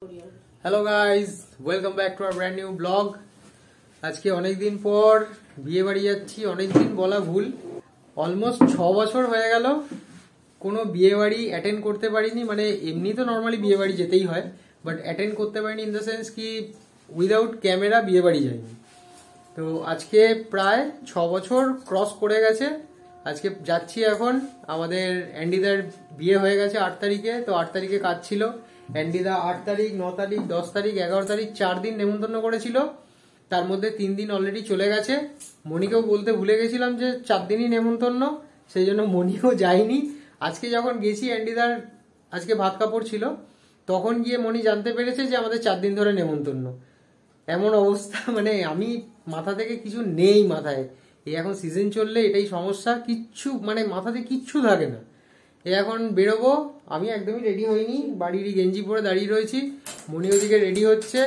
Hello guys, welcome back to our brand new blog. আজকে অনেকদিন পর বিয়ে বাড়ি যাচ্ছি। অনেকদিন বলা ভুল, অলমোস্ট 6 বছর হয়ে গেল কোনো বিয়ে বাড়ি অ্যাটেন্ড করতে পারিনি। মানে এমনি তো নর্মালি বিয়ে বাড়ি যেতেই হয়, বাট অ্যাটেন্ড করতে পারিনি ইন দ্য সেন্স কি উইদাউট ক্যামেরা বিয়ে বাড়ি যাইনি। তো আজকে প্রায় 6 বছর ক্রস করে গেছে। আজকে যাচ্ছি এখন। আমাদের অ্যান্ডিদার বিয়ে হয়ে গেছে 8 তারিখে। তো 8 তারিখে কাজ ছিল। অ্যান্ডিদা 8 তারিখ, 9 তারিখ, 10 তারিখ, 11 তারিখ 4 দিন নেমন্তন্ন করেছিল। তার মধ্যে 3 দিন অলরেডি চলে গেছে। মনিকেও বলতে ভুলে গেছিলাম যে 4 দিনই নেমন্তন্ন, সেই জন্য মনিও যায়নি। আজকে যখন গেছি অ্যান্ডিদার আজকে ভাত কাপড় ছিল, তখন গিয়ে মনি জানতে পেরেছে যে আমাদের 4 দিন ধরে নেমন্তন্ন। এমন অবস্থা, মানে আমি মাথা থেকে কিছু নেই মাথায়। এই এখন সিজন চললে এটাই সমস্যা, কিচ্ছু মানে মাথাতে কিচ্ছু থাকে না। এখন বেরোবো, আমি একদমই রেডি হইনি, বাড়িরই গেঞ্জি পরে দাঁড়িয়ে রয়েছি। মনি ওদিকে রেডি হচ্ছে।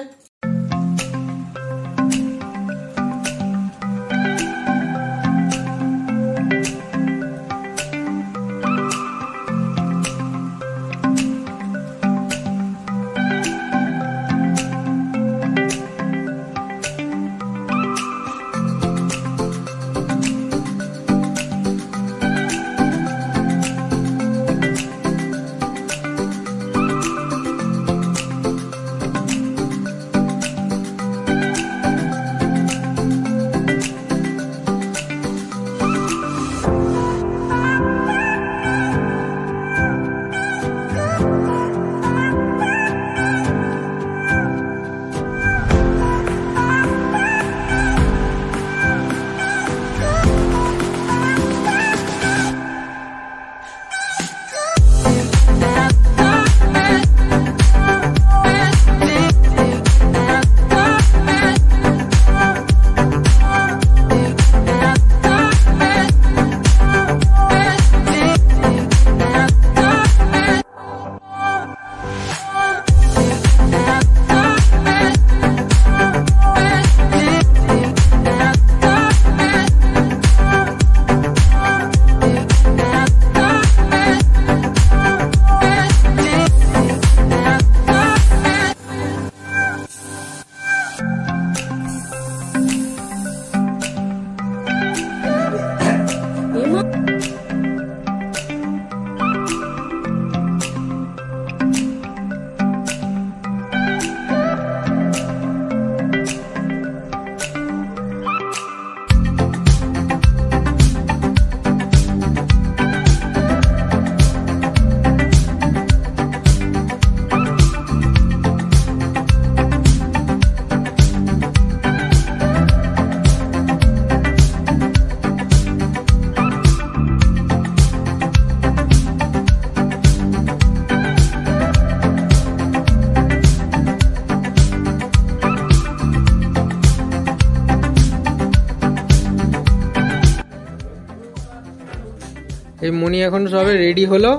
এই মনি এখন সবে রেডি হলো।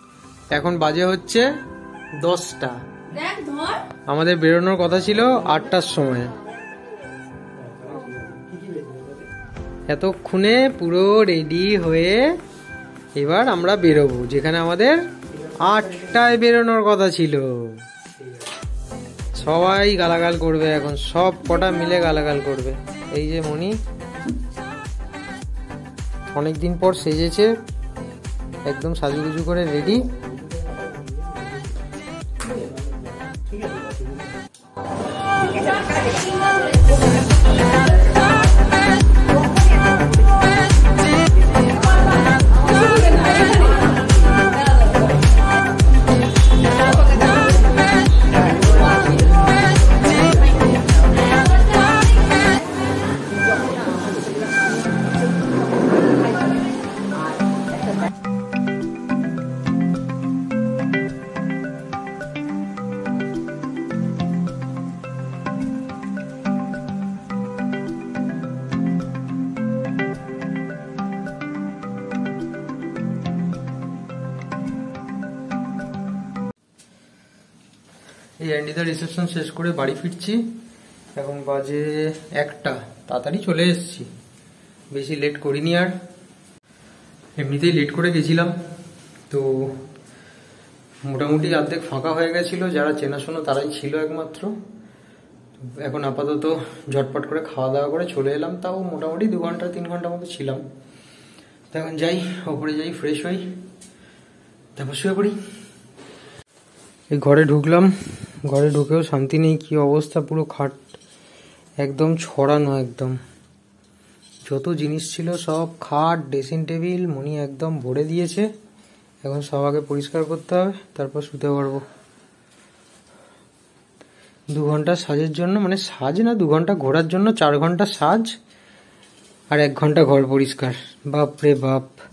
এখন বাজে হচ্ছে 10টা। আমাদের বেরোনোর কথা ছিল 8টার সময়। এতক্ষণে পুরো রেডি হয়ে এবার আমরা বেরোবো, যেখানে আমাদের 8টায় বেরোনোর কথা ছিল। সবাই গালাগাল করবে এখন, সব কটা মিলে গালাগাল করবে। এই যে মনি অনেকদিন পর সেজেছে, একদম সাজুগুজু করে রেডি। এই অ্যান্ডিদার রিসেপশন শেষ করে বাড়ি ফিরছি। এখন বাজে 1টা। তাড়াতাড়ি চলে এসেছি, বেশি লেট করিনি। আর এমনিতেই লেট করে গেছিলাম, তো মোটামুটি অর্ধেক ফাঁকা হয়ে গেছিল, যারা চেনাশোনা তারাই ছিল একমাত্র। এখন আপাতত ঝটপট করে খাওয়া দাওয়া করে চলে এলাম, তাও মোটামুটি 2 ঘন্টা 3 ঘন্টার মতো ছিলাম। তো এখন যাই, ওপরে যাই, ফ্রেশ হই, তারপর শুয়ে পড়ি। এই ঘরে ঢুকলাম, ঘরে ঢুকেও শান্তি নেই, কি অবস্থা, পুরো খাট একদম ছড়ানো, একদম যত জিনিস ছিল সব, খাট, ড্রেসিং টেবিল মনি একদম ভরে দিয়েছে। এখন সব আগে পরিষ্কার করতে হবে, তারপর শুতে পারবো। 2 ঘন্টা সাজের জন্য, মানে সাজ না, 2 ঘন্টা ঘোরার জন্য 4 ঘন্টা সাজ আর 1 ঘন্টা ঘর পরিষ্কার। বাপ রে বাপ।